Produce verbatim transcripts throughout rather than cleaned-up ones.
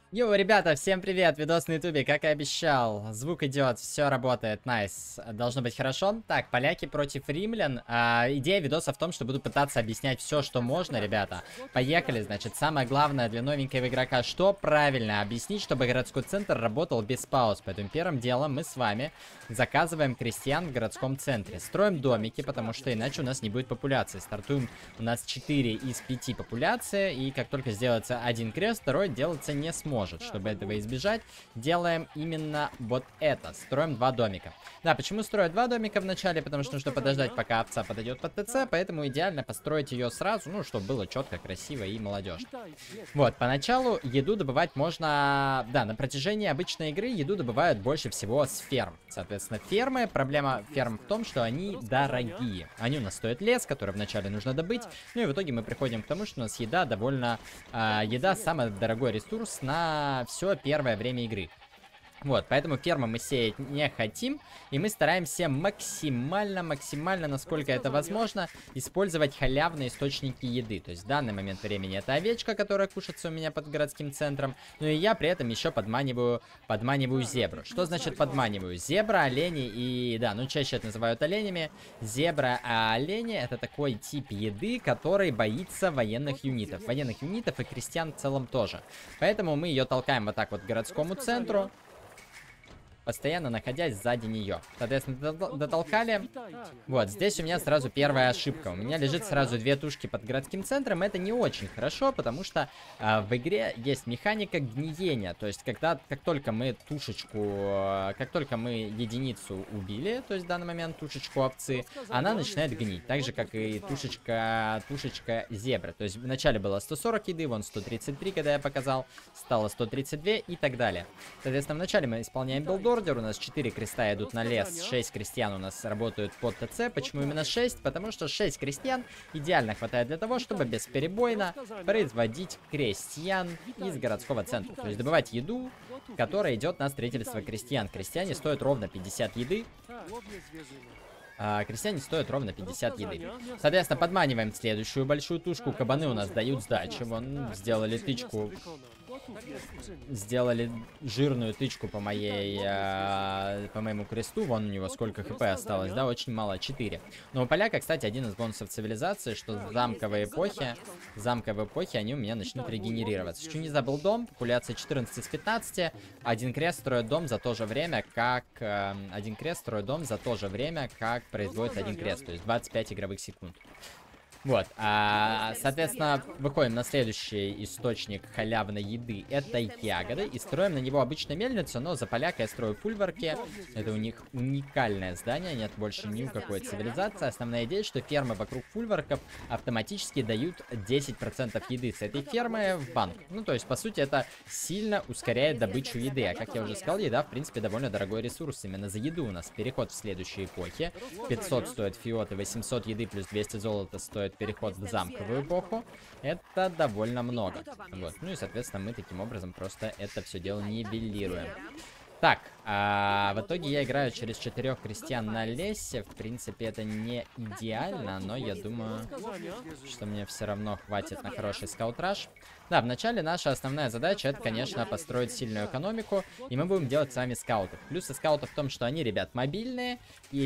Йоу, ребята, всем привет! Видос на ютубе, как и обещал. Звук идет, все работает, найс. Должно быть хорошо. Так, поляки против римлян. А, идея видоса в том, что буду пытаться объяснять все, что можно, ребята. Поехали, значит, самое главное для новенького игрока, что правильно объяснить, чтобы городской центр работал без пауз. Поэтому первым делом мы с вами заказываем крестьян в городском центре. Строим домики, потому что иначе у нас не будет популяции. Стартуем, у нас четыре из пяти популяции, и как только сделается один крест, второй делаться не сможет. Чтобы этого избежать, делаем именно вот это. Строим два домика. Да, почему строят два домика в начале? Потому что нужно подождать, пока овца подойдет под ТЦ, поэтому идеально построить ее сразу, ну, чтобы было четко, красиво и молодежно. Вот, поначалу еду добывать можно... Да, на протяжении обычной игры еду добывают больше всего с ферм. Соответственно, фермы, проблема ферм в том, что они дорогие. Они у нас стоят лес, который вначале нужно добыть, ну и в итоге мы приходим к тому, что у нас еда довольно... Э, еда самый дорогой ресурс на все первое время игры. Вот, поэтому фермы мы сеять не хотим, и мы стараемся максимально, максимально, насколько это возможно, использовать халявные источники еды. То есть в данный момент времени это овечка, которая кушается у меня под городским центром, ну и я при этом еще подманиваю, подманиваю зебру. Что значит подманиваю? Зебра, олени и, да, ну чаще это называют оленями. Зебра, а олени это такой тип еды, который боится военных юнитов. Военных юнитов и крестьян в целом тоже. Поэтому мы ее толкаем вот так вот к городскому центру, постоянно находясь сзади нее. Соответственно, дотолкали. Вот, здесь у меня сразу первая ошибка. У меня лежит сразу две тушки под городским центром. Это не очень хорошо, потому что э, в игре есть механика гниения. То есть, когда, как только мы тушечку, э, как только мы единицу убили, то есть в данный момент тушечку овцы, она начинает гнить. Так же, как и тушечка, тушечка зебры. То есть, вначале было сто сорок еды, вон сто тридцать три, когда я показал, стало сто тридцать два и так далее. Соответственно, вначале мы исполняем билдор. У нас четыре креста идут на лес, шесть крестьян у нас работают под ТЦ. Почему именно шесть? Потому что шесть крестьян идеально хватает для того, чтобы бесперебойно производить крестьян из городского центра. То есть добывать еду, которая идет на строительство крестьян. Крестьяне стоят ровно пятьдесят еды. А, крестьяне стоят ровно пятьдесят еды. Соответственно, подманиваем следующую большую тушку. Кабаны у нас дают сдачи. Вон, сделали тычку. Сделали жирную тычку по моей, э, по моему кресту. Вон у него сколько хп осталось, да, очень мало, четыре. Но у поляка, кстати, один из бонусов цивилизации, что в замковой эпохе, в замковой эпохе они у меня начнут регенерироваться. Что не забыл дом, популяция четырнадцать из пятнадцати. Один крест строит дом за то же время, как... Э, один крест строит дом за то же время, как производит один крест, то есть двадцать пять игровых секунд. Вот, а, соответственно, выходим на следующий источник халявной еды. Это ягоды. И строим на него обычную мельницу, но за поляка я строю фульварки. Это у них уникальное здание, нет больше ни у какой цивилизации. Основная идея, что фермы вокруг фульварков автоматически дают десять процентов еды с этой фермы в банк. Ну, то есть, по сути, это сильно ускоряет добычу еды. А как я уже сказал, еда, в принципе, довольно дорогой ресурс. Именно за еду у нас переход в следующей эпохе. пятьсот стоит фиоты, восемьсот еды плюс двести золота стоит переход в замковую эпоху. Это довольно много. Вот. Ну и, соответственно, мы таким образом просто это все дело нивелируем. Так, а в итоге я играю через четырех крестьян на лесе. В принципе, это не идеально, но я думаю, что мне все равно хватит на хороший скаутраж. Да, вначале наша основная задача, это, конечно, построить сильную экономику, и мы будем делать с вами скаутов. Плюсы скаутов в том, что они, ребят, мобильные,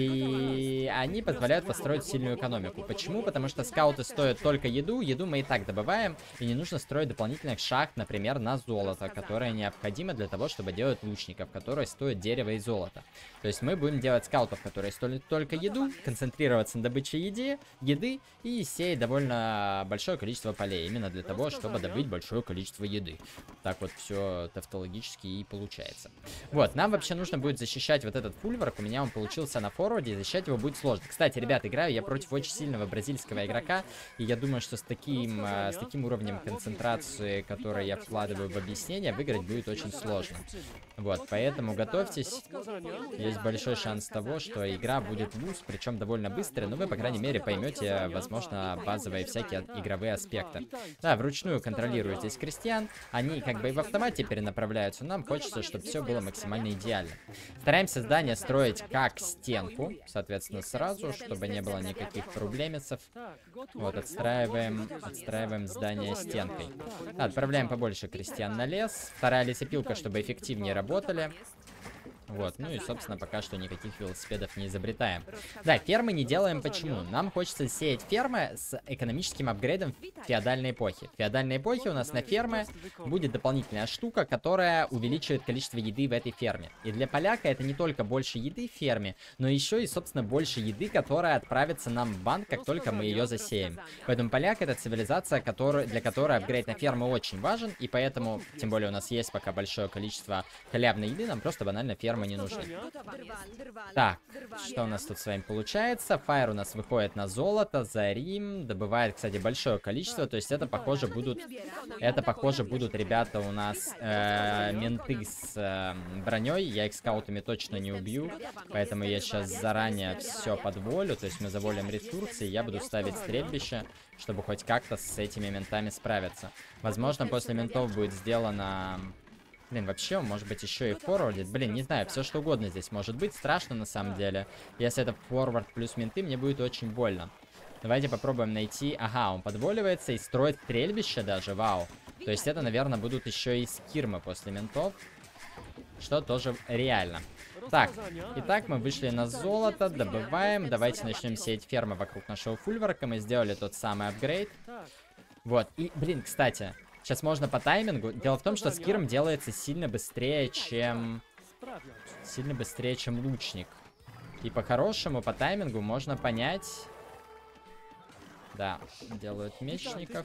и они позволяют построить сильную экономику. Почему? Потому что скауты стоят только еду, еду мы и так добываем, и не нужно строить дополнительных шахт, например, на золото, которое необходимо для того, чтобы делать лучников, которые стоят дерево и золото. То есть мы будем делать скаутов, которые стоят только еду, концентрироваться на добыче еды, еды и сеять довольно большое количество полей, именно для того, чтобы добыть большое количество еды. Так вот все тавтологически и получается. Вот, нам вообще нужно будет защищать вот этот фульварк. У меня он получился на форварде, и защищать его будет сложно. Кстати, ребят, играю я против очень сильного бразильского игрока, и я думаю, что с таким, с таким уровнем концентрации, который я вкладываю в объяснение, выиграть будет очень сложно. Вот, поэтому готовьтесь. Есть большой шанс того, что игра будет луз, причем довольно быстро, но вы, по крайней мере, поймете, возможно, базовые всякие игровые аспекты. Да, вручную контролирую здесь крестьян. Они, как бы и в автомате перенаправляются. Нам хочется, чтобы все было максимально идеально. Стараемся здание строить как стенку, соответственно, сразу, чтобы не было никаких проблемицев. Вот, отстраиваем, отстраиваем здание стенкой. Отправляем побольше крестьян на лес. Вторая лесопилка, чтобы эффективнее работали. Вот, ну и, собственно, пока что никаких велосипедов не изобретаем. Да, фермы не делаем почему? Нам хочется сеять фермы с экономическим апгрейдом феодальной эпохи. В феодальной эпохе у нас на ферме будет дополнительная штука, которая увеличивает количество еды в этой ферме. И для поляка это не только больше еды в ферме, но еще и, собственно, больше еды, которая отправится нам в банк, как только мы ее засеем. Поэтому поляк — это цивилизация, который, для которой апгрейд на ферму очень важен, и поэтому, тем более у нас есть пока большое количество халявной еды, нам просто банально ферма не нужны. Так, что у нас тут с вами получается? Фаер у нас выходит на золото, за Рим, добывает, кстати, большое количество, то есть это, похоже, будут, это, похоже, будут ребята у нас э, менты с э, броней, я их скаутами точно не убью, поэтому я сейчас заранее все подволю, то есть мы заволим ресурсы, и я буду ставить стрельбище, чтобы хоть как-то с этими ментами справиться. Возможно, после ментов будет сделано... Блин, вообще, может быть, еще и форвардит. Блин, не знаю, все что угодно здесь может быть. Страшно на самом деле. Если это форвард плюс менты, мне будет очень больно. Давайте попробуем найти... Ага, он подволивается и строит стрельбище даже, вау. То есть это, наверное, будут еще и скирмы после ментов. Что тоже реально. Так, итак, мы вышли на золото, добываем. Давайте начнем сеять фермы вокруг нашего фульварка. Мы сделали тот самый апгрейд. Вот, и, блин, кстати... Сейчас можно по таймингу. Дело в том, что скирм делается сильно быстрее, чем... Сильно быстрее, чем лучник. И по-хорошему, по таймингу можно понять... Да, делают мечников.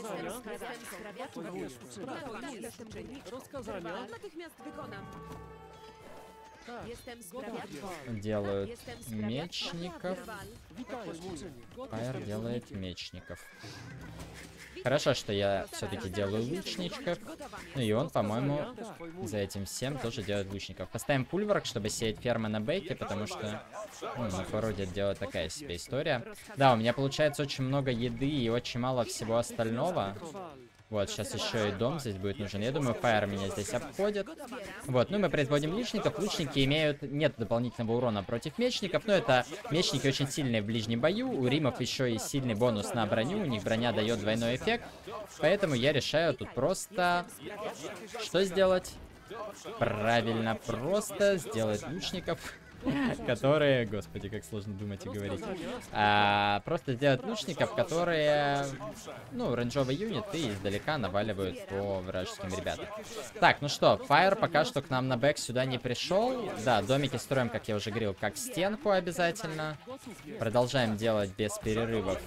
Делают мечников. Фаер делает мечников. Хорошо, что я все-таки делаю лучничков. Ну и он, по-моему, за этим всем тоже делает лучников. Поставим пульварк, чтобы сеять фермы на бейке, потому что ну, на фороде делать такая себе история. Да, у меня получается очень много еды и очень мало всего остального. Вот, сейчас еще и дом здесь будет нужен. Я думаю, фаер меня здесь обходит. Вот, ну мы производим лучников. Лучники имеют... Нет дополнительного урона против мечников, но это мечники очень сильные в ближнем бою. У римов еще и сильный бонус на броню. У них броня дает двойной эффект. Поэтому я решаю тут просто... Что сделать? Правильно, просто сделать лучников... Которые, господи, как сложно думать и говорить. А, просто сделать лучников, которые, ну, рейнджовый юнит и издалека наваливают по вражеским ребятам. Так, ну что, фаер пока что к нам на бэк сюда не пришел. Да, домики строим, как я уже говорил, как стенку обязательно. Продолжаем делать без перерывов.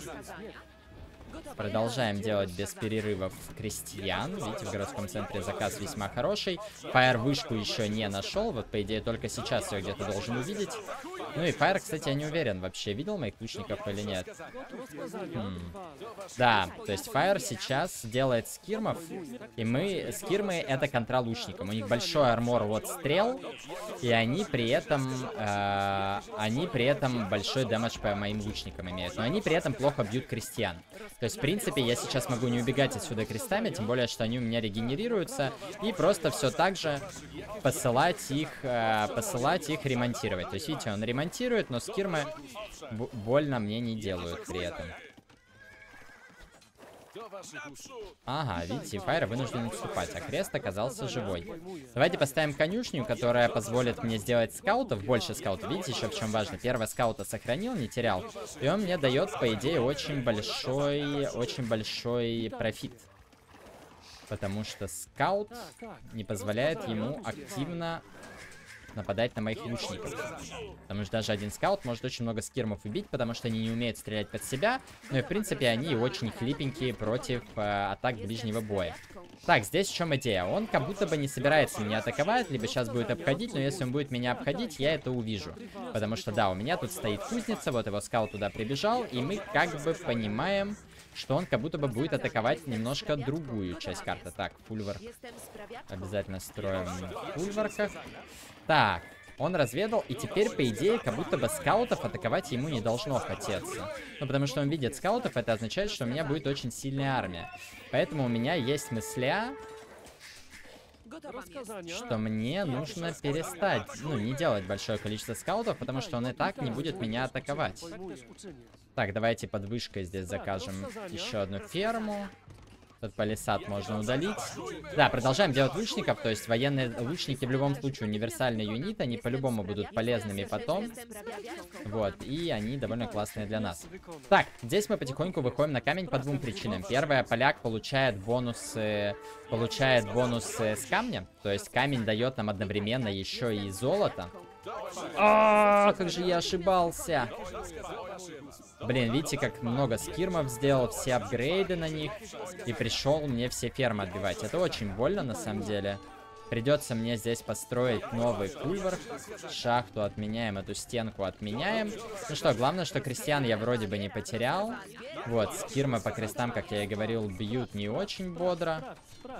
Продолжаем делать без перерывов крестьян. Видите, в городском центре заказ весьма хороший. Фаер вышку еще не нашел. Вот, по идее, только сейчас ее где-то должен увидеть. Ну и Фаер, кстати, я не уверен, вообще видел моих лучников или нет. Хм. Да, то есть Фаер сейчас делает скирмов. И мы... Скирмы — это контра лучникам. У них большой армор вот стрел. И они при этом... Э, они при этом большой дэмэдж по моим лучникам имеют. Но они при этом плохо бьют крестьян. То есть, в принципе, я сейчас могу не убегать отсюда крестами, тем более, что они у меня регенерируются, и просто все так же посылать их, э, посылать их ремонтировать. То есть, видите, он ремонтирует, но скирмы больно мне не делают при этом. Ага, видите, Фаер вынужден отступать, а крест оказался живой. Давайте поставим конюшню, которая позволит мне сделать скаутов, больше скаутов. Видите, еще в чем важно. Первого скаута сохранил, не терял. И он мне дает, по идее, очень большой, очень большой профит. Потому что скаут не позволяет ему активно нападать на моих лучников. Потому что даже один скаут может очень много скирмов убить, потому что они не умеют стрелять под себя. Ну и, в принципе, они очень хлипенькие против э, атак ближнего боя. Так, здесь в чем идея? Он как будто бы не собирается меня атаковать, либо сейчас будет обходить, но если он будет меня обходить, я это увижу. Потому что, да, у меня тут стоит кузница, вот его скаут туда прибежал, и мы как бы понимаем, что он как будто бы будет атаковать немножко другую часть карты. Так, фульварк. Обязательно строим в фульварках. Так, он разведал, и теперь, по идее, как будто бы скаутов атаковать ему не должно хотеться. Ну, потому что он видит скаутов, это означает, что у меня будет очень сильная армия. Поэтому у меня есть мысля что мне нужно перестать, ну, не делать большое количество скаутов, потому что он и так не будет меня атаковать. Так, давайте под вышкой здесь закажем еще одну ферму. Этот палисад можно удалить. Да, продолжаем делать лучников. То есть военные лучники в любом случае универсальный юнит. Они по-любому будут полезными потом. Вот, и они довольно классные для нас. Так, здесь мы потихоньку выходим на камень по двум причинам. Первое, поляк получает бонусы, получает бонусы с камня. То есть камень дает нам одновременно еще и золото. А, как же я ошибался. Блин, видите, как много скирмов сделал, все апгрейды на них. И пришел мне все фермы отбивать. Это очень больно, на самом деле. Придется мне здесь построить новый кульвар. Шахту отменяем, эту стенку отменяем. Ну что, главное, что крестьян я вроде бы не потерял. Вот, скирмы по крестам, как я и говорил, бьют не очень бодро.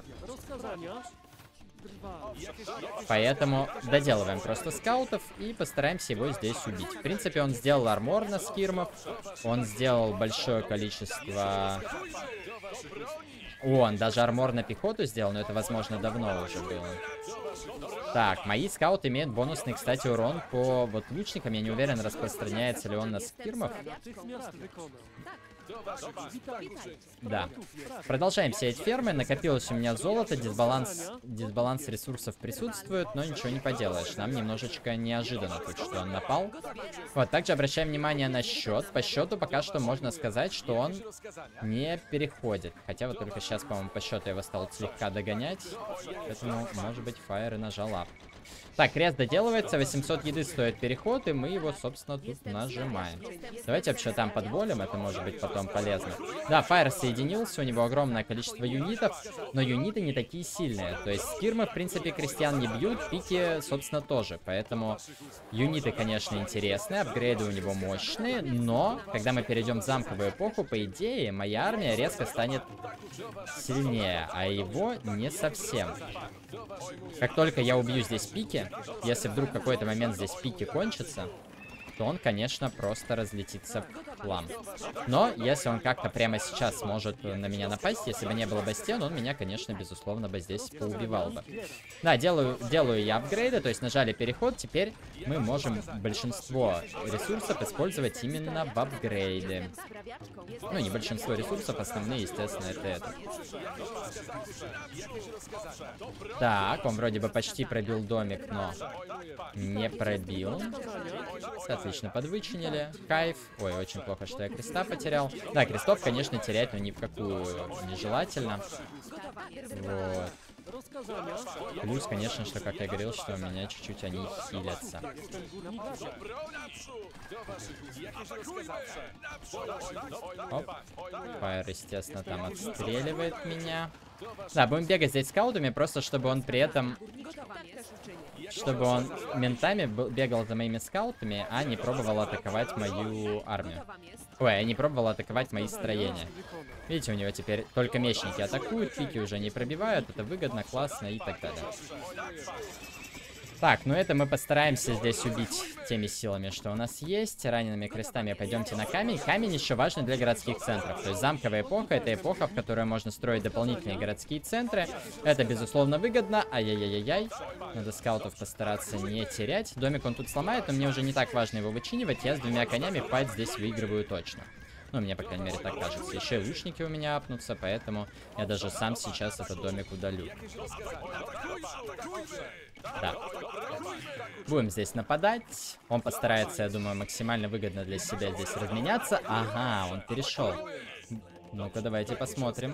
Поэтому доделываем просто скаутов и постараемся его здесь убить. В принципе, он сделал армор на скирмов. Он сделал большое количество... О, он даже армор на пехоту сделал, но это, возможно, давно уже было. Так, мои скауты имеют бонусный, кстати, урон по вот лучникам. Я не уверен, распространяется ли он на скирмов. Да. Продолжаем сеять фермы. Накопилось у меня золото. Дисбаланс, дисбаланс ресурсов присутствует, но ничего не поделаешь. Нам немножечко неожиданно тут, что он напал. Вот, также обращаем внимание на счет. По счету пока что можно сказать, что он не переходит. Хотя вот только сейчас, по-моему, по счету я его стал слегка догонять. Поэтому, может быть, Фаер и нажал ап. Так, крест доделывается, восемьсот еды стоит переход, и мы его, собственно, тут нажимаем. Давайте вообще там подволим, это может быть потом полезно. Да, Фаер соединился, у него огромное количество юнитов, но юниты не такие сильные. То есть скирмы, в принципе, крестьян не бьют, пики, собственно, тоже. Поэтому юниты, конечно, интересные, апгрейды у него мощные, но когда мы перейдем в замковую эпоху, по идее, моя армия резко станет сильнее, а его не совсем. Как только я убью здесь пики, если вдруг в какой-то момент здесь пики кончатся, то он, конечно, просто разлетится в хлам. Но если он как-то прямо сейчас сможет на меня напасть, если бы не было бастиона, он меня, конечно, безусловно бы здесь поубивал бы. Да, делаю, делаю я апгрейды, то есть нажали переход, теперь мы можем большинство ресурсов использовать именно в апгрейды. Ну, не большинство ресурсов, основные, естественно, это это. Так, он вроде бы почти пробил домик, но не пробил. Отлично, подвычинили. Кайф. Ой, очень плохо, что я креста потерял. Да, крестов, конечно, терять, но ни в какую нежелательно. Вот. Плюс, конечно, что, как я говорил, что у меня чуть-чуть они хилятся. Оп. Фаер, естественно, там отстреливает меня. Да, будем бегать здесь скаутами, просто чтобы он при этом... Чтобы он ментами бегал за моими скаутами, а не пробовал атаковать мою армию. Ой, а не пробовал атаковать мои строения. Видите, у него теперь только мечники атакуют, пики уже не пробивают, это выгодно, классно и так далее. Так, ну это мы постараемся здесь убить теми силами, что у нас есть. Ранеными крестами пойдемте на камень. Камень еще важен для городских центров. То есть замковая эпоха — это эпоха, в которой можно строить дополнительные городские центры. Это, безусловно, выгодно. Ай-яй-яй-яй. Надо скаутов постараться не терять. Домик он тут сломает, но мне уже не так важно его вычинивать. Я с двумя конями файт здесь выигрываю точно. Ну, мне, по крайней мере, так кажется. Еще и лучники у меня апнутся, поэтому я даже сам сейчас этот домик удалю. Да. Будем здесь нападать. Он постарается, я думаю, максимально выгодно для себя здесь разменяться. Ага, он перешел. Ну-ка, давайте посмотрим.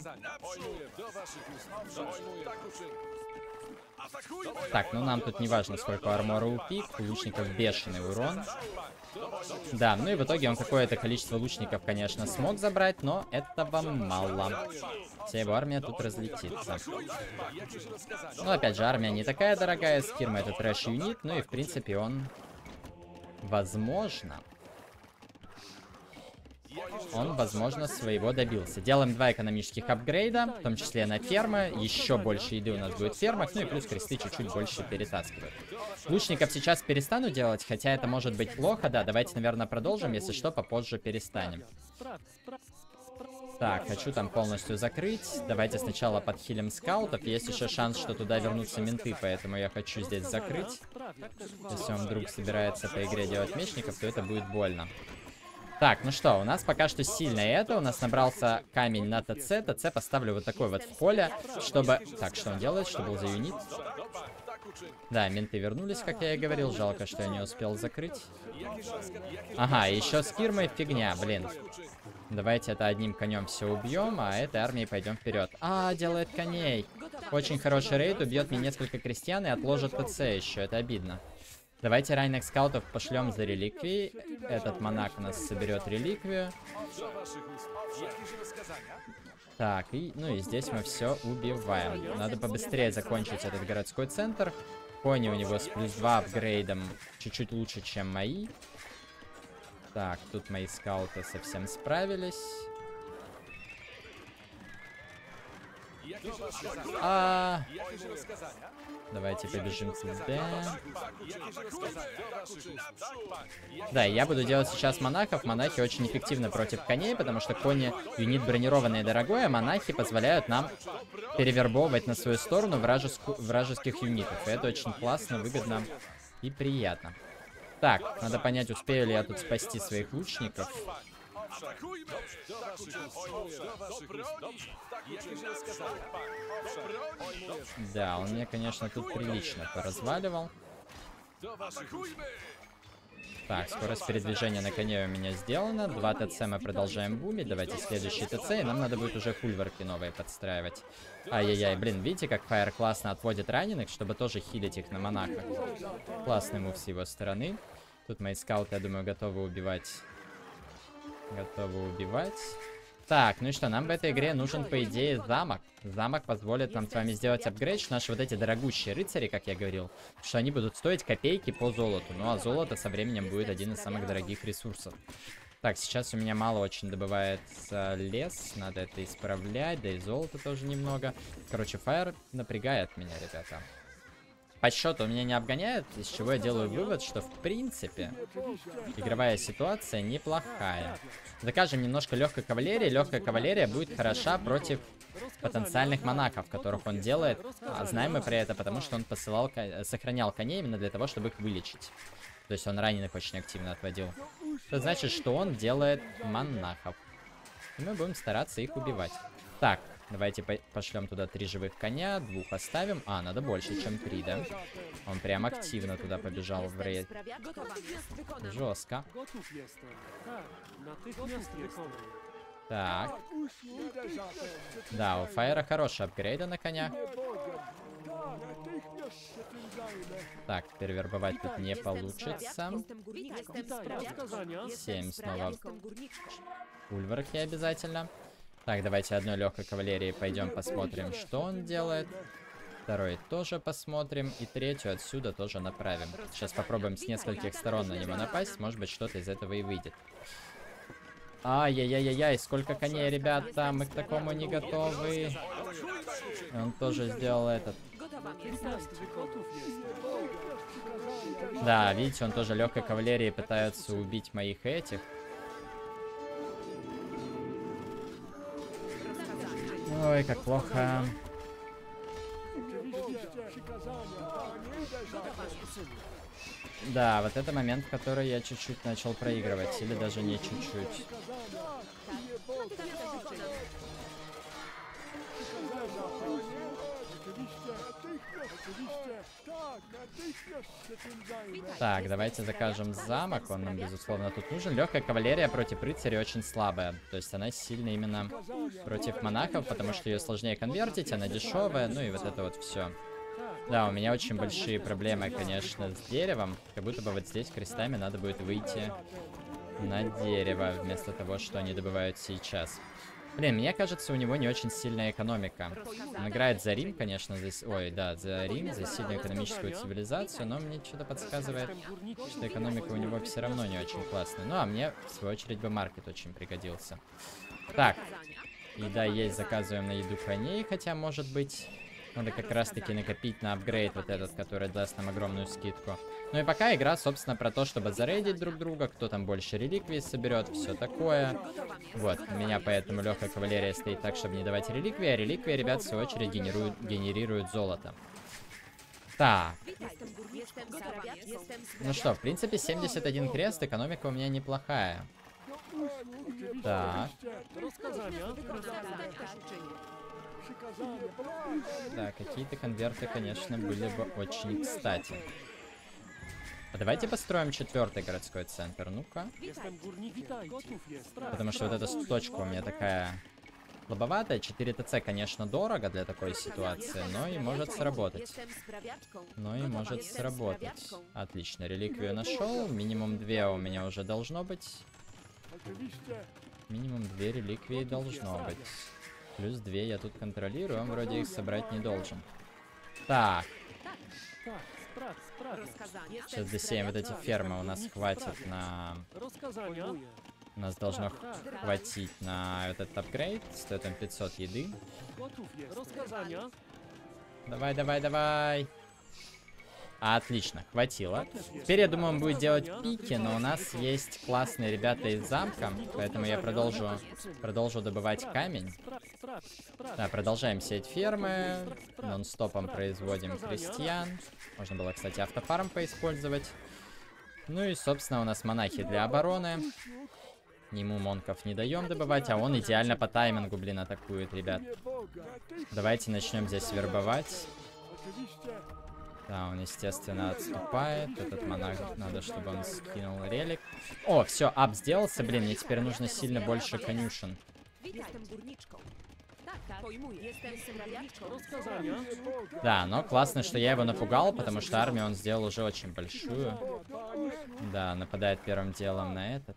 Так, ну нам тут не важно, сколько армора у пик. У лучников бешеный урон. Да, ну и в итоге он какое-то количество лучников, конечно, смог забрать, но этого мало. Вся его армия тут разлетится. Ну, опять же, армия не такая дорогая, скирма это трэш-юнит, ну и, в принципе, он, возможно... Он, возможно, своего добился. Делаем два экономических апгрейда, в том числе на фермы. Еще больше еды у нас будет в фермах. Ну и плюс кресты чуть-чуть больше перетаскивают. Лучников сейчас перестану делать, хотя это может быть плохо. Да, давайте, наверное, продолжим. Если что, попозже перестанем. Так, хочу там полностью закрыть. Давайте сначала подхилим скаутов. Есть еще шанс, что туда вернутся менты, поэтому я хочу здесь закрыть. Если он вдруг собирается по игре делать мечников, то это будет больно. Так, ну что, у нас пока что сильно это. У нас набрался камень на ТЦ. ТЦ поставлю вот такой вот в поле, чтобы... Так, что он делает? Что был за юнит? Да, менты вернулись, как я и говорил. Жалко, что я не успел закрыть. Ага, еще с Кирмой фигня, блин. Давайте это одним конем все убьем, а этой армией пойдем вперед. А, делает коней. Очень хороший рейд, убьет мне несколько крестьян и отложит ТЦ еще. Это обидно. Давайте раненых скаутов пошлем за реликвией. Этот монах у нас соберет реликвию. Так, и, ну и здесь мы все убиваем. Надо побыстрее закончить этот городской центр. Кони у него с плюс два апгрейдом чуть-чуть лучше, чем мои. Так, тут мои скауты совсем справились. А... Давайте побежим сюда. Да, я буду делать сейчас монахов. Монахи очень эффективны против коней, потому что кони юнит бронированный и дорогой, а монахи позволяют нам перевербовывать на свою сторону вражеску... вражеских юнитов. И это очень классно, выгодно и приятно. Так, надо понять, успею ли я тут спасти своих лучников. Да, он мне, конечно, тут прилично поразваливал. Так, скорость передвижения на коне у меня сделана. Два ТЦ мы продолжаем бумить. Давайте следующий ТЦ, и нам надо будет уже фульварки новые подстраивать. Ай-яй-яй, блин, видите, как Фаер классно отводит раненых, чтобы тоже хилить их на монахах. Классный мув с его стороны. Тут мои скауты, я думаю, готовы убивать. Готовы убивать. Так, ну и что, нам в этой игре нужен, по идее, замок. Замок позволит нам с вами сделать апгрейд, что наши вот эти дорогущие рыцари, как я говорил, что они будут стоить копейки по золоту. Ну а золото со временем будет один из самых дорогих ресурсов. Так, сейчас у меня мало очень добывается лес, надо это исправлять, да и золото тоже немного. Короче, Фаер напрягает меня, ребята. По счету меня не обгоняют, из чего я делаю вывод, что в принципе игровая ситуация неплохая. Закажем немножко легкой кавалерии. Легкая кавалерия будет хороша против потенциальных монахов, которых он делает. А знаем мы про это, потому что он посылал, сохранял коней именно для того, чтобы их вылечить. То есть он раненых очень активно отводил. Это значит, что он делает монахов. И мы будем стараться их убивать. Так. Давайте по пошлем туда три живых коня, двух оставим. А, надо больше, чем три, да? Он прям активно туда побежал в рейд. Жестко. Так. Да, у Фаера хорошая апгрейда на конях. Так, перевербовать тут не получится. семь снова. Ульварки обязательно. Так, давайте одной легкой кавалерии пойдем посмотрим, что он делает. Второй тоже посмотрим. И третью отсюда тоже направим. Сейчас попробуем с нескольких сторон на него напасть. Может быть, что-то из этого и выйдет. Ай-яй-яй-яй, сколько коней, ребята. Мы к такому не готовы. Он тоже сделал этот. Да, видите, он тоже легкой кавалерией пытается убить моих этих. Ой, как плохо. Да, вот это момент, в который я чуть-чуть начал проигрывать. Или даже не чуть-чуть. Так, давайте закажем замок. Он нам, безусловно, тут нужен. Легкая кавалерия против рыцаря очень слабая. То есть она сильна именно против монахов, потому что ее сложнее конвертить, она дешевая. Ну и вот это вот все. Да, у меня очень большие проблемы, конечно, с деревом. Как будто бы вот здесь крестами надо будет выйти на дерево, вместо того, что они добывают сейчас. Блин, мне кажется, у него не очень сильная экономика. Он играет за Рим, конечно, за... Ой, да, за Рим, за сильную экономическую цивилизацию, но мне что-то подсказывает, что экономика у него все равно не очень классная. Ну, а мне, в свою очередь, бы маркет очень пригодился. Так, еда есть, заказываем на еду коней, хотя, может быть, Надо как раз-таки накопить на апгрейд вот этот, который даст нам огромную скидку. Ну и пока игра, собственно, про то, чтобы зарейдить друг друга, кто там больше реликвий соберет, все такое. Вот, у меня поэтому легкая кавалерия стоит так, чтобы не давать реликвии, а реликвии, ребят, в свою очередь генерируют, генерируют золото. Так. Ну что, в принципе, семьдесят один крест, экономика у меня неплохая. Так. Да, какие-то конверты, конечно, были бы очень кстати. А давайте построим четвертый городской центр. Ну-ка. Потому что вот эта точка у меня такая слабоватая. четыре ТЦ, конечно, дорого для такой ситуации, но и может сработать. Но и может сработать. Отлично, реликвию нашел. Минимум две у меня уже должно быть. Минимум две реликвии должно быть. Плюс две я тут контролирую, он вроде их собрать не должен. Так. Сейчас досеем вот эти фермы, у нас хватит на... У нас должно хватить на этот апгрейд. Стоит он пятьсот еды. Давай, давай, давай. Отлично, хватило. Теперь, я думаю, он будет делать пики, но у нас есть классные ребята из замка, поэтому я продолжу, продолжу добывать камень. Да, продолжаем сеять фермы, нон-стопом производим крестьян. Можно было, кстати, автофарм поиспользовать. Ну и, собственно, у нас монахи для обороны. Ему монков не даем добывать, а он идеально по таймингу, блин, атакует, ребят. Давайте начнем здесь вербовать. Да, он, естественно, отступает. Этот монах, надо, чтобы он скинул релик. О, все, ап сделался, блин, мне теперь нужно сильно больше конюшен. Да, но классно, что я его напугал, потому что армию он сделал уже очень большую. Да, нападает первым делом на этот.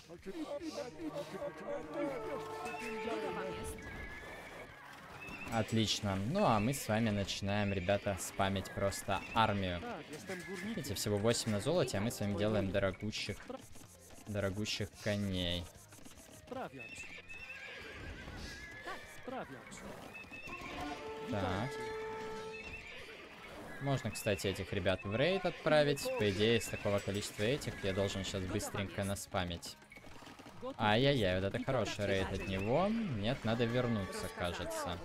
Отлично. Ну, а мы с вами начинаем, ребята, спамить просто армию. Видите, всего восемь на золоте, а мы с вами делаем дорогущих, дорогущих коней. Так. Можно, кстати, этих ребят в рейд отправить. По идее, из такого количества этих я должен сейчас быстренько наспамить. Ай-яй-яй, вот это хороший рейд от него. Нет, надо вернуться, кажется.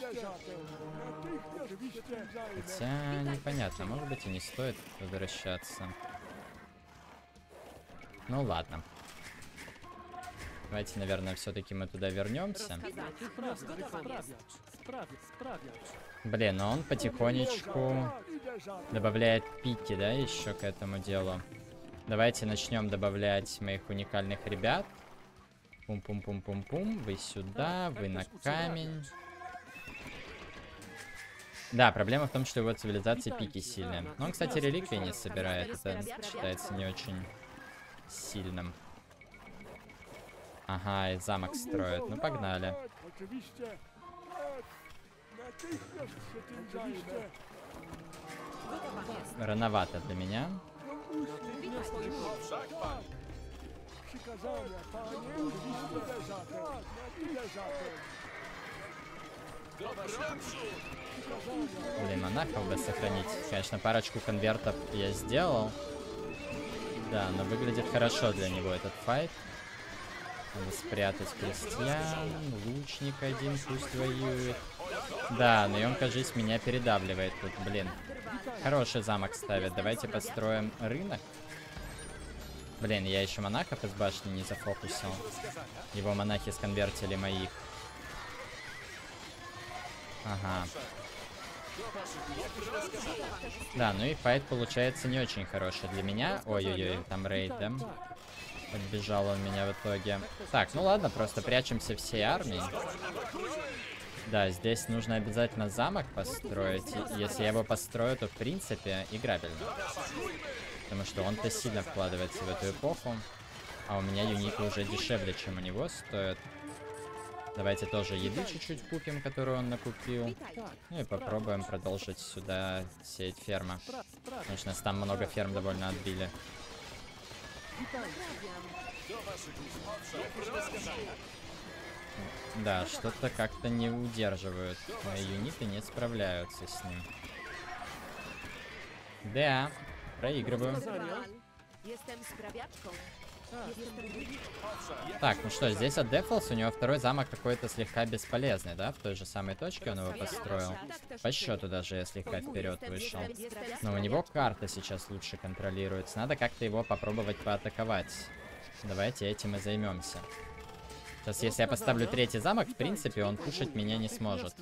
Хотя, непонятно, может быть и не стоит возвращаться. Ну ладно. Давайте, наверное, все-таки мы туда вернемся. Блин, но он потихонечку добавляет пики, да, еще к этому делу. Давайте начнем добавлять моих уникальных ребят. Пум-пум-пум-пум-пум. Вы сюда, вы на камень. Да, проблема в том, что его цивилизации пики сильные. Но он, кстати, реликвии не собирает. Это считается не очень сильным. Ага, и замок строит. Ну, погнали. Рановато для меня. Блин, монахов бы сохранить. Конечно, парочку конвертов я сделал. Да, но выглядит хорошо для него этот файт. Надо спрятать крестьян. Лучник один пусть воюет. Да, но он, кажись, меня передавливает тут, блин. Хороший замок ставит. Давайте построим рынок. Блин, я еще монахов из башни не зафокусил. Его монахи сконвертили моих. Ага. Да, ну и файт получается не очень хороший для меня. Ой-ой-ой, там рейд, да? Подбежал он меня в итоге. Так, ну ладно, просто прячемся всей армией. Да, здесь нужно обязательно замок построить. И если я его построю, то в принципе играбельно. Потому что он-то сильно вкладывается в эту эпоху. А у меня юниты уже дешевле, чем у него стоят. Давайте тоже еды чуть-чуть купим, которую он накупил. Ну и попробуем продолжить сюда сеять фермы. Потому что нас там много ферм довольно отбили. Да, что-то как-то не удерживают. Мои юниты не справляются с ним. Да, проигрываю. Так, ну что, здесь отдефался, у него второй замок какой-то слегка бесполезный, да? В той же самой точке он его построил. По счету даже я слегка вперед вышел. Но у него карта сейчас лучше контролируется. Надо как-то его попробовать поатаковать. Давайте этим и займемся. Сейчас, если я поставлю третий замок, в принципе, он пушить меня не сможет.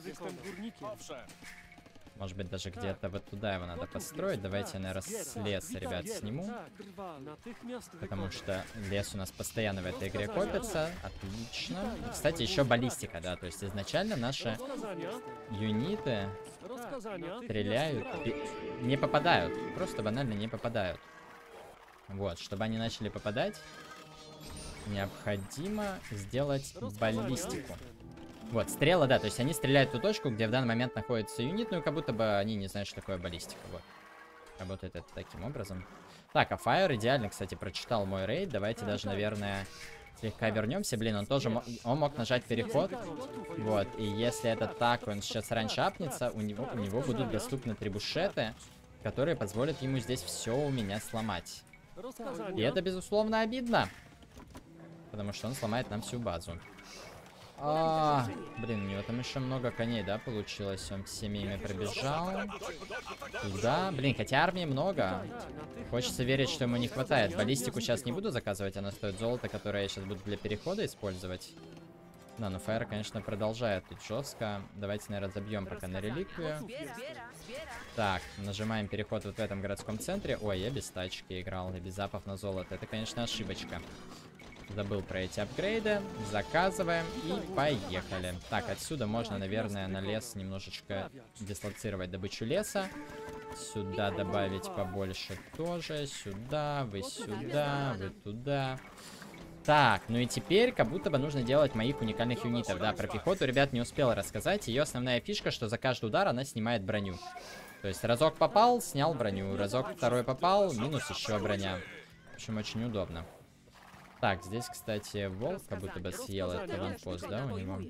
Может быть, даже где-то вот туда его надо построить. Давайте я, наверное, с леса, ребят, сниму. Потому что лес у нас постоянно в этой игре копится. Отлично. И, кстати, еще баллистика, да. То есть изначально наши юниты стреляют, не попадают. Просто банально не попадают. Вот, чтобы они начали попадать, необходимо сделать баллистику. Вот, стрела, да, то есть они стреляют в ту точку, где в данный момент находится юнит, ну и как будто бы они не знают, что такое баллистика, вот. Работает это таким образом. Так, а Fire идеально, кстати, прочитал мой рейд, давайте даже, наверное, слегка вернемся. Блин, он тоже, он мог нажать переход, вот, и если это так, он сейчас раньше апнется, у него, у него будут доступны трибушеты, которые позволят ему здесь все у меня сломать. И это, безусловно, обидно, потому что он сломает нам всю базу. А, блин, у него там еще много коней, да, получилось? Он всеми ими пробежал. Туда. Блин, хотя армии много. Хочется верить, что ему не хватает. Баллистику сейчас не буду заказывать, она стоит золото, которое я сейчас буду для перехода использовать. Да, но Fire, конечно, продолжает тут жестко. Давайте, наверное, забьем пока на реликвию. Так, нажимаем переход вот в этом городском центре. Ой, я без тачки играл, и без запов на золото. Это, конечно, ошибочка. Забыл про эти апгрейды. Заказываем и поехали. Так, отсюда можно, наверное, на лес немножечко дислоцировать добычу леса. Сюда добавить побольше тоже. Сюда, вы сюда, вы туда. Так, ну и теперь как будто бы нужно делать моих уникальных юнитов. Да, про пехоту, ребят, не успел рассказать. Ее основная фишка, что за каждый удар она снимает броню. То есть разок попал, снял броню. Разок второй попал, минус еще броня. В общем, очень удобно. Так, здесь, кстати, волк как будто бы съел этот аванпост, да, у него?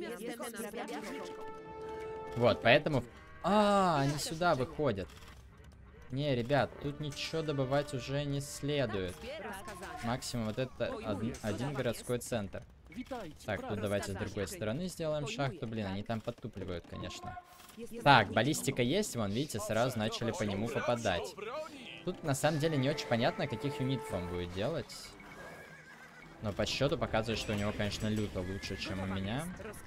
Вот, поэтому... А, они сюда выходят. Не, ребят, тут ничего добывать уже не следует. Максимум вот это один, один городской центр. Так, тут давайте с другой стороны сделаем шахту. Блин, они там подтупливают, конечно. Так, баллистика есть, вон, видите, сразу начали по нему попадать. Тут, на самом деле, не очень понятно, каких юнитов он будет делать. Но по счету показывает, что у него, конечно, люто лучше, чем у меня.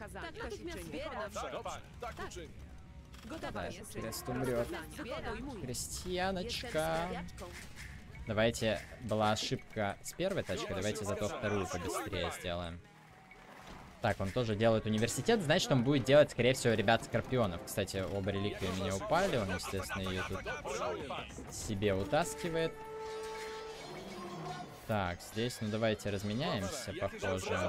Да, крест умрет. Крестьяночка. Давайте, была ошибка с первой тачкой, давайте зато вторую побыстрее сделаем. Так, он тоже делает университет, значит, он будет делать, скорее всего, ребят, скорпионов. Кстати, оба реликвии у меня упали, он, естественно, ее тут себе утаскивает. Так, здесь, ну давайте разменяемся, похоже.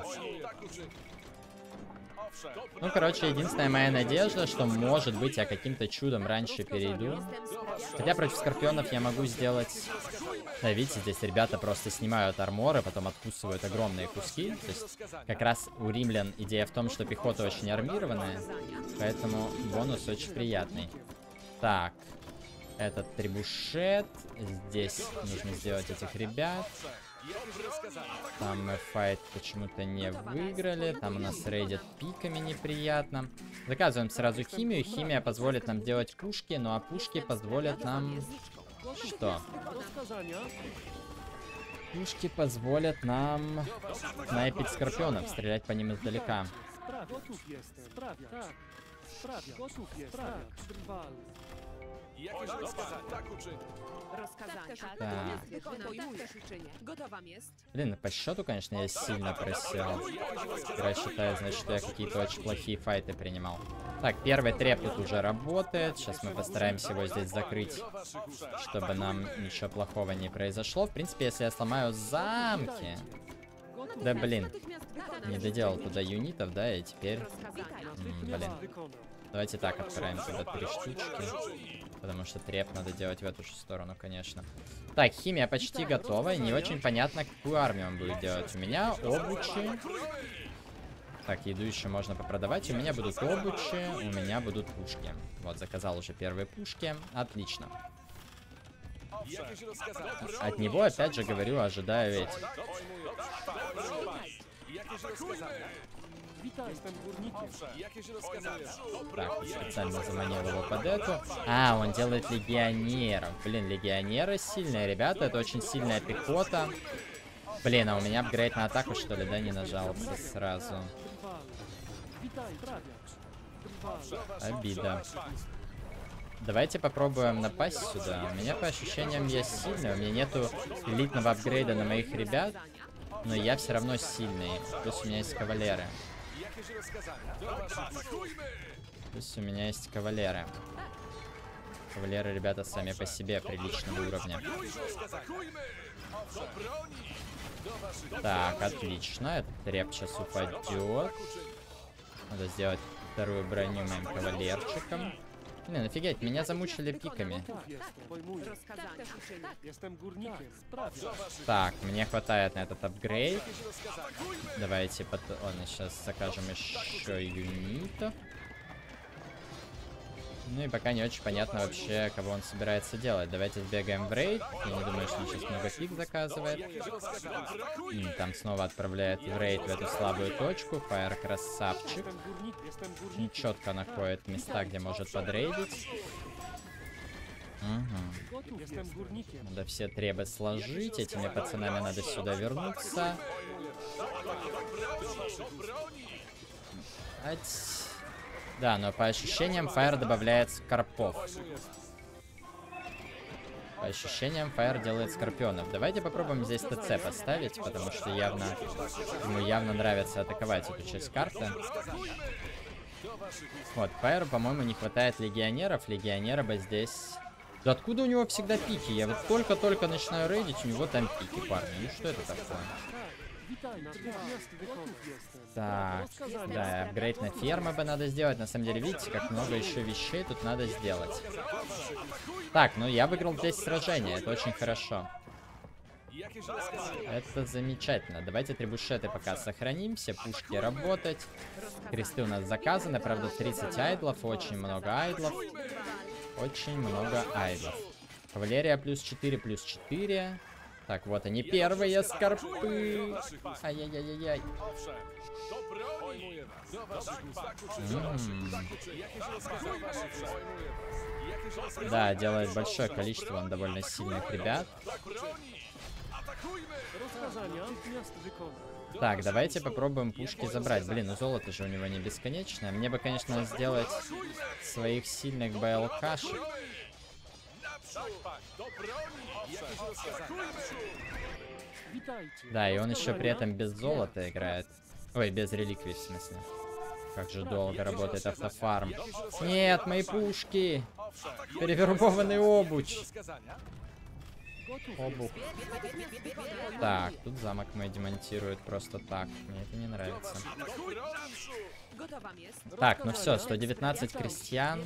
Ну, короче, единственная моя надежда, что, может быть, я каким-то чудом раньше перейду. Хотя против скорпионов я могу сделать... Да, видите, здесь ребята просто снимают арморы, потом откусывают огромные куски. То есть, как раз у римлян идея в том, что пехота очень армированная, поэтому бонус очень приятный. Так, этот трибушет. Здесь нужно сделать этих ребят. Там мы файт почему-то не выиграли. Там у нас рейдят пиками неприятно. Заказываем сразу химию. Химия позволит нам делать пушки. Ну а пушки позволят нам... Что? Пушки позволят нам снайпить скорпионов, стрелять по ним издалека. Да. Блин, по счету, конечно, я сильно просел. Я считаю, значит, что я какие-то очень плохие файты принимал. Так, первый треп тут уже работает. Сейчас мы постараемся его здесь закрыть, чтобы нам ничего плохого не произошло. В принципе, если я сломаю замки... Да, блин. Не доделал туда юнитов, да, и теперь... М, блин. Давайте так, отправим туда три штучки. Потому что треп надо делать в эту же сторону, конечно. Так, химия почти готова. И не очень понятно, какую армию он будет делать. У меня обучи. Так, еду еще можно попродавать. У меня будут обучи, у меня будут пушки. Вот, заказал уже первые пушки. Отлично. От него, опять же, говорю, ожидаю этих. Так, специально заманил его под эту. А, он делает легионеров. Блин, легионеры сильные, ребята. Это очень сильная пехота. Блин, а у меня апгрейд на атаку, что ли, да, не нажался сразу. Обида. Давайте попробуем напасть сюда. У меня по ощущениям есть сильный. У меня нету элитного апгрейда на моих ребят. Но я все равно сильный. Плюс у меня есть кавалеры. Плюс у меня есть кавалеры. Кавалеры, ребята, сами по себе приличного уровня. Так, отлично. Этот реп сейчас упадет. Надо сделать вторую броню моим кавалерчикам. Блин, офигеть, меня замучили пиками. Так, мне хватает на этот апгрейд. Давайте потом... Ладно, сейчас закажем еще юнитов. Ну и пока не очень понятно вообще, кого он собирается делать. Давайте сбегаем в рейд. Я не думаю, что он сейчас много пик заказывает. М, там снова отправляет в рейд в эту слабую точку. Фаер красавчик. Четко находит места, где может подрейдить. Угу. Надо все требы сложить. Этими пацанами надо сюда вернуться. Ать... Да, но по ощущениям Fire добавляет скорпов. По ощущениям Fire делает скорпионов. Давайте попробуем здесь ТЦ поставить, потому что явно ему явно нравится атаковать эту часть карты. Вот, Fire, по-моему, не хватает легионеров. Легионера бы здесь... Да откуда у него всегда пики? Я вот только-только начинаю рейдить, у него там пики, парни. Ну что это такое? Так, да, апгрейд на фермы бы надо сделать. На самом деле, видите, как много еще вещей тут надо сделать. Так, ну я выиграл здесь сражение, это очень хорошо. Это замечательно. Давайте трибушеты пока сохраним, все пушки работать. Кресты у нас заказаны, правда, тридцать айдлов, очень много айдлов. Очень много айдлов. Кавалерия плюс четыре, плюс четыре. Так, вот они первые скорпы. Ай-яй-яй-яй-яй. Да, делает большое количество, он довольно сильных ребят. Так, давайте попробуем пушки забрать. Блин, ну золото же у него не бесконечное. Мне бы, конечно, сделать своих сильных БЛКшек. Да, и он еще при этом без золота играет. Ой, без реликвий, в смысле. Как же долго работает автофарм. Нет, мои пушки! Перевербованный обуч! Обух. Так, тут замок мой демонтируют просто так. Мне это не нравится. Так, ну все, сто девятнадцать крестьян.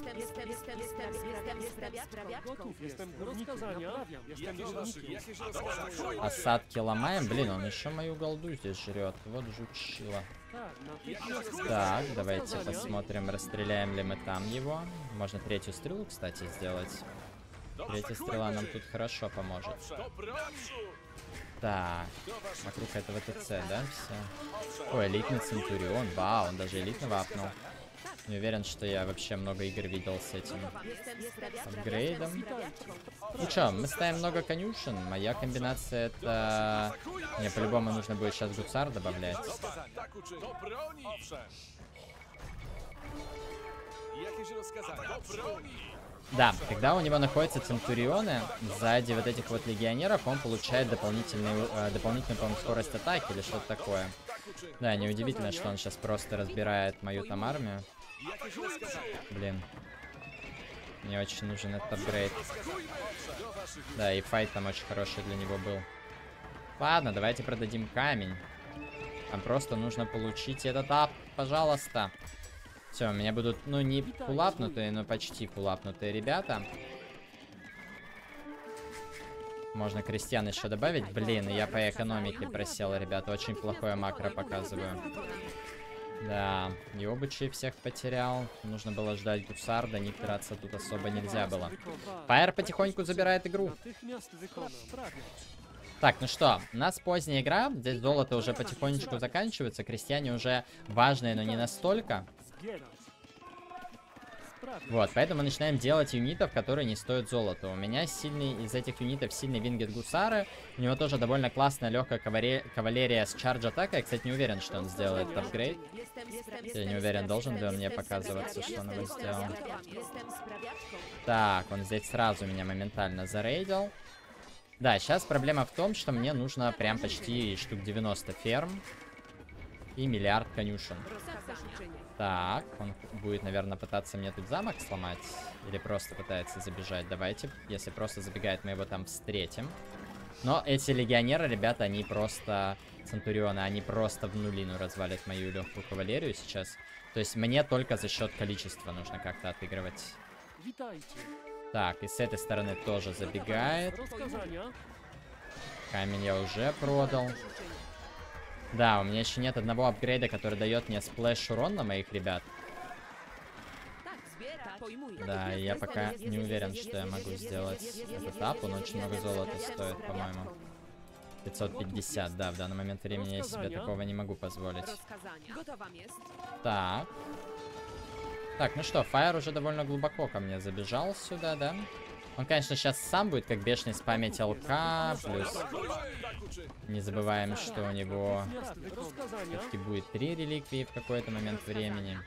Осадки ломаем. Блин, он еще мою голду здесь жрет. Вот жучила. Так, давайте посмотрим, расстреляем ли мы там его. Можно третью стрелу, кстати, сделать. Третья стрела нам тут хорошо поможет. Так, вокруг этого ТЦ, да, все? Ой, элитный Центурион, вау, он даже элитного апнул. Не уверен, что я вообще много игр видел с этим апгрейдом. Ну что, мы ставим много конюшен. Моя комбинация это... Мне по-любому нужно будет сейчас гусар добавлять. Да, когда у него находятся центурионы, сзади вот этих вот легионеров, он получает дополнительную, э, дополнительную, по-моему, скорость атаки или что-то такое. Да, неудивительно, что он сейчас просто разбирает мою там армию. Блин. Мне очень нужен этот апгрейд. Да, и файт там очень хороший для него был. Ладно, давайте продадим камень. Нам просто нужно получить этот ап, пожалуйста. Все, у меня будут, ну, не фулапнутые, но почти фулапнутые ребята. Можно крестьян еще добавить. Блин, я по экономике просел, ребята. Очень плохое макро показываю. Да, и обучи всех потерял. Нужно было ждать гусар, до них драться тут особо нельзя было. Фаер потихоньку забирает игру. Так, ну что, у нас поздняя игра. Здесь золото уже потихонечку заканчивается. Крестьяне уже важные, но не настолько. Вот, поэтому мы начинаем делать юнитов, которые не стоят золота. У меня сильный, из этих юнитов сильный вингет гусары. У него тоже довольно классная легкая кавалерия, кавалерия с чардж атакой. Я, кстати, не уверен, что он сделает апгрейд. Я не уверен, должен ли он мне показываться, что он его сделал. Так, он здесь сразу меня моментально зарейдил. Да, сейчас проблема в том, что мне нужно прям почти штук девяносто ферм. И миллиард конюшен. Так, он будет, наверное, пытаться мне тут замок сломать. Или просто пытается забежать. Давайте, если просто забегает, мы его там встретим. Но эти легионеры, ребята, они просто... Центурионы, они просто в нулину развалят мою легкую кавалерию сейчас. То есть мне только за счет количества нужно как-то отыгрывать. Так, и с этой стороны тоже забегает. Камень я уже продал. Да, у меня еще нет одного апгрейда, который дает мне сплэш урон на моих ребят. Да, и я пока не уверен, что я могу сделать этот ап. Он очень много золота стоит, по-моему. пятьсот пятьдесят, да, в данный момент времени я себе такого не могу позволить. Так. Так, ну что, Фаер уже довольно глубоко ко мне забежал сюда, да? Он, конечно, сейчас сам будет как бешеный спамить ЛК, плюс не забываем, что у него все-таки будет три реликвии в какой-то момент времени.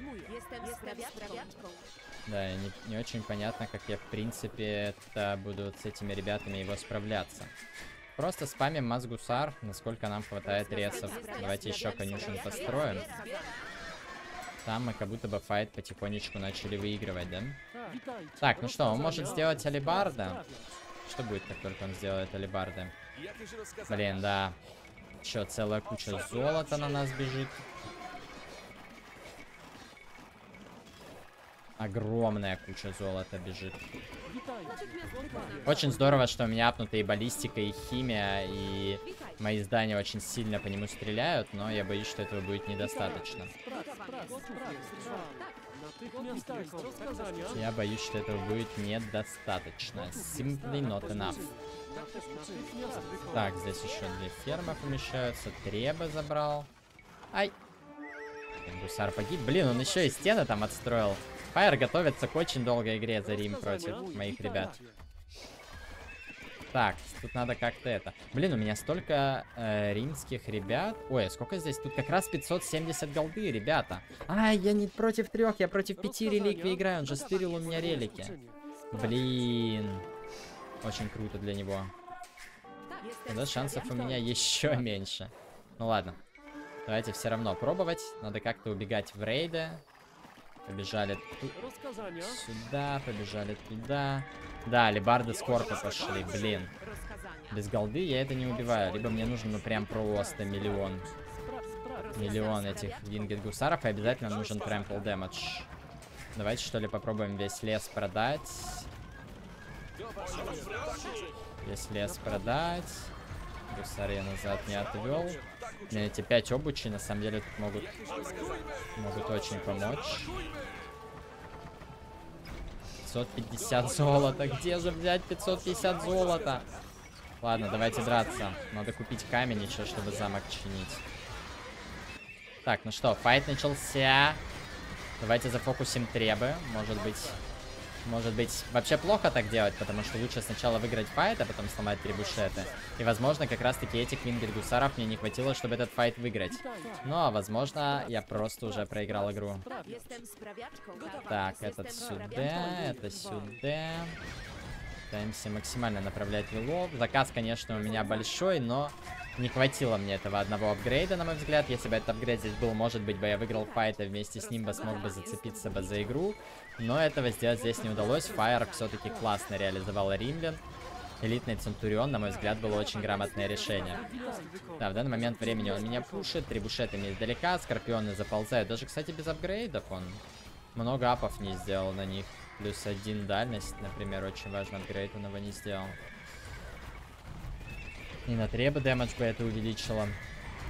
Да, и не, не очень понятно, как я, в принципе, это буду с этими ребятами его справляться. Просто спамим Мазгусар, насколько нам хватает ресов. Давайте еще конюшен построим. Там мы как будто бы файт потихонечку начали выигрывать, да? Так, ну что, он может сделать алибарда. Что будет, как только он сделает алибарда? Блин, да. Еще целая куча золота на нас бежит. Огромная куча золота бежит. Очень здорово, что у меня апнуты и баллистика, и химия, и мои здания очень сильно по нему стреляют, но я боюсь, что этого будет недостаточно. Я боюсь, что этого будет недостаточно. Simply not enough. Так, здесь еще две фермы помещаются. Требы забрал. Ай! Гусар погиб. Блин, он еще и стены там отстроил. Фаер готовится к очень долгой игре за Рим против моих ребят. Так, тут надо как-то это... Блин, у меня столько э, римских ребят. Ой, а сколько здесь? Тут как раз пятьсот семьдесят голды, ребята. Ай, я не против трех, я против пяти реликвий играю. Он же стырил у меня релики. Блин. Очень круто для него. Тогда шансов у меня еще меньше. Ну ладно. Давайте все равно пробовать. Надо как-то убегать в рейды. Побежали сюда, побежали туда. Да, алибарды скорпа пошли, блин. Без голды я это не убиваю. Либо мне нужно, ну, прям просто миллион. Миллион этих вингет гусаров. И обязательно нужен трампл дэмэдж. Давайте, что ли, попробуем весь лес продать. Весь лес продать. Гусар я назад не отвел. Мне эти пять обучей, на самом деле, тут могут, могут очень помочь. пятьсот пятьдесят золота. Где же взять пятьсот пятьдесят золота? Ладно, давайте драться. Надо купить камень еще, чтобы замок чинить. Так, ну что, файт начался. Давайте зафокусим требы. Может быть... Может быть, вообще плохо так делать, потому что лучше сначала выиграть файт, а потом сломать трибушеты. И, возможно, как раз-таки этих вингет гусаров мне не хватило, чтобы этот файт выиграть. Но, возможно, я просто уже проиграл игру. Так, этот сюда, это сюда. Пытаемся максимально направлять вилов. Заказ, конечно, у меня большой, но не хватило мне этого одного апгрейда, на мой взгляд. Если бы этот апгрейд здесь был, может быть, бы я выиграл файт, и вместе с ним бы смог бы зацепиться бы за игру. Но этого сделать здесь не удалось. Фаер все-таки классно реализовал римлян. Элитный Центурион, на мой взгляд, было очень грамотное решение. Да, в данный момент времени он меня пушит. Трибушетами издалека, скорпионы заползают. Даже, кстати, без апгрейдов он много апов не сделал на них. Плюс один дальность, например, очень важный апгрейд он его не сделал. И на требы дэмэдж бы это увеличило.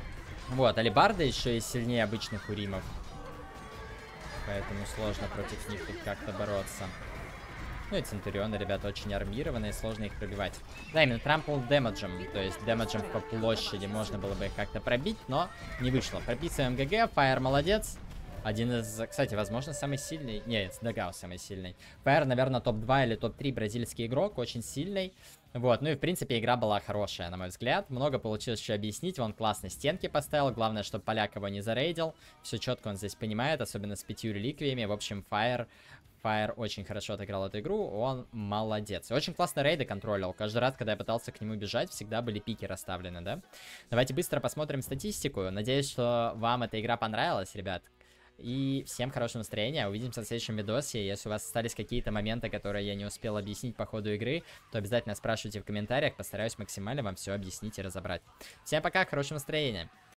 Вот, алибарда еще и сильнее обычных уримов. Поэтому сложно против них тут как-то бороться. Ну и центурионы, ребята, очень армированные, сложно их пробивать. Да, именно трампл дэмэджем, то есть дэмэджем по площади можно было бы их как-то пробить, но не вышло. Прописываем ГГ, Фаер молодец. Один из, кстати, возможно, самый сильный. Нет, Дагау самый сильный. Фаер, наверное, топ два или топ три бразильский игрок, очень сильный. Вот, ну и в принципе игра была хорошая, на мой взгляд. Много получилось еще объяснить. Он классно стенки поставил. Главное, чтобы поляк его не зарейдил. Все четко он здесь понимает, особенно с пятью реликвиями. В общем, Фаер... Фаер очень хорошо отыграл эту игру, он молодец. И очень классно рейды контролил. Каждый раз, когда я пытался к нему бежать, всегда были пики расставлены, да? Давайте быстро посмотрим статистику. Надеюсь, что вам эта игра понравилась, ребят. И всем хорошего настроения. Увидимся в следующем видосе. Если у вас остались какие-то моменты, которые я не успел объяснить по ходу игры, то обязательно спрашивайте в комментариях. Постараюсь максимально вам все объяснить и разобрать. Всем пока, хорошего настроения.